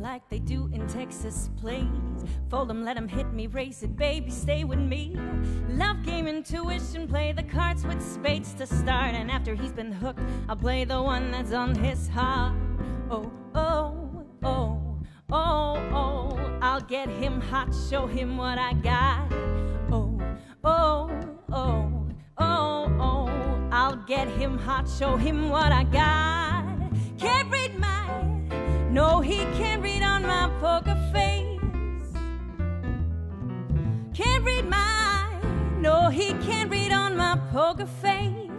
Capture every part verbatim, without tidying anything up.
like they do in Texas, please. Fold 'em, let 'em hit me, race it, baby, stay with me. Love game, intuition, play the cards with spades to start. And after he's been hooked, I'll play the one that's on his heart. Oh, oh, oh, oh, oh, I'll get him hot, show him what I got. Oh, oh, oh, oh, oh, I'll get him hot, show him what I got. Can't read my, no, he can't read on my poker face. Can't read my, no, he can't read on my poker face.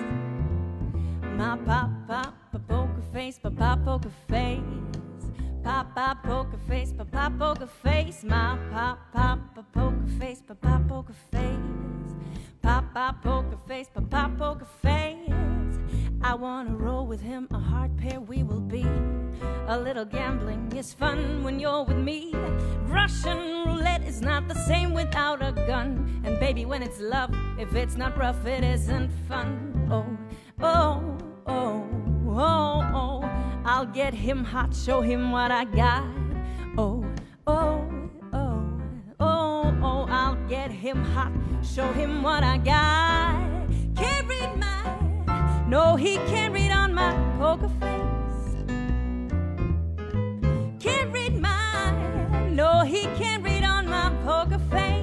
My pop, pop, a poker face, pop, pop, poker face. Pop, pop, poker face, pop, pop, poker face. My pop, pop, a poker face, pop, pop, poker face. Pop, pop, poker face, pop, pop, poker face. I wanna roll with him, a hard pair we will be. A little gambling is fun when you're with me. Russian roulette is not the same without a gun. And baby, when it's love, if it's not rough, it isn't fun. Oh, oh, oh, oh, oh, I'll get him hot, show him what I got. Oh, oh, oh, oh, oh, I'll get him hot, show him what I got. Can't read my, no, he can't read on my poker face. Can't read my, no, he can't read on my poker face.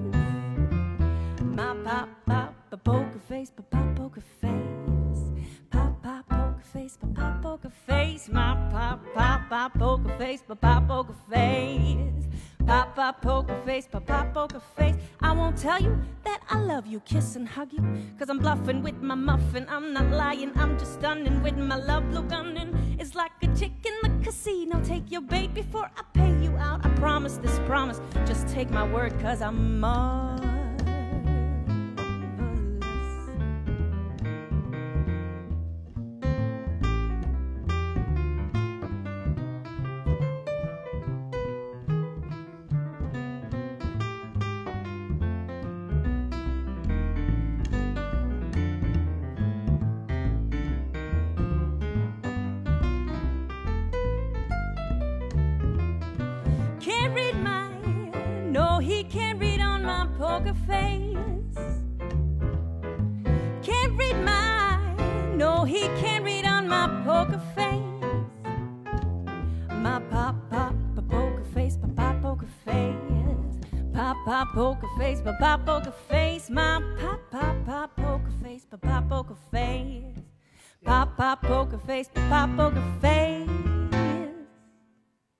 My pop, pop, a poker face, pop, pop, poker face. Pop, pop, poker face, pop, pop, poker face. My pop, pop, pop, poker face, pop, pop, poker face. Pop, pop, poker face, pop, pop, poker face. I won't tell you that I love you, kiss and hug you, cause I'm bluffing with my muffin. I'm not lying, I'm just stunning with my love blue gunning. It's like a chick in the casino. Take your bait before I pay you out. I promise this promise, just take my word, cause I'm marvelous. Can't read my, no, he can't read on my poker face. Can't read my, no, he can't read on my poker face. My pop, pop, a poker face, pop, pop, poker face. Pop, pop, poker face, pop, pop, poker face. My pop, pop, pop, poker face, pop, pop, poker face. Pop, pop, poker face, pop, pop, poker face.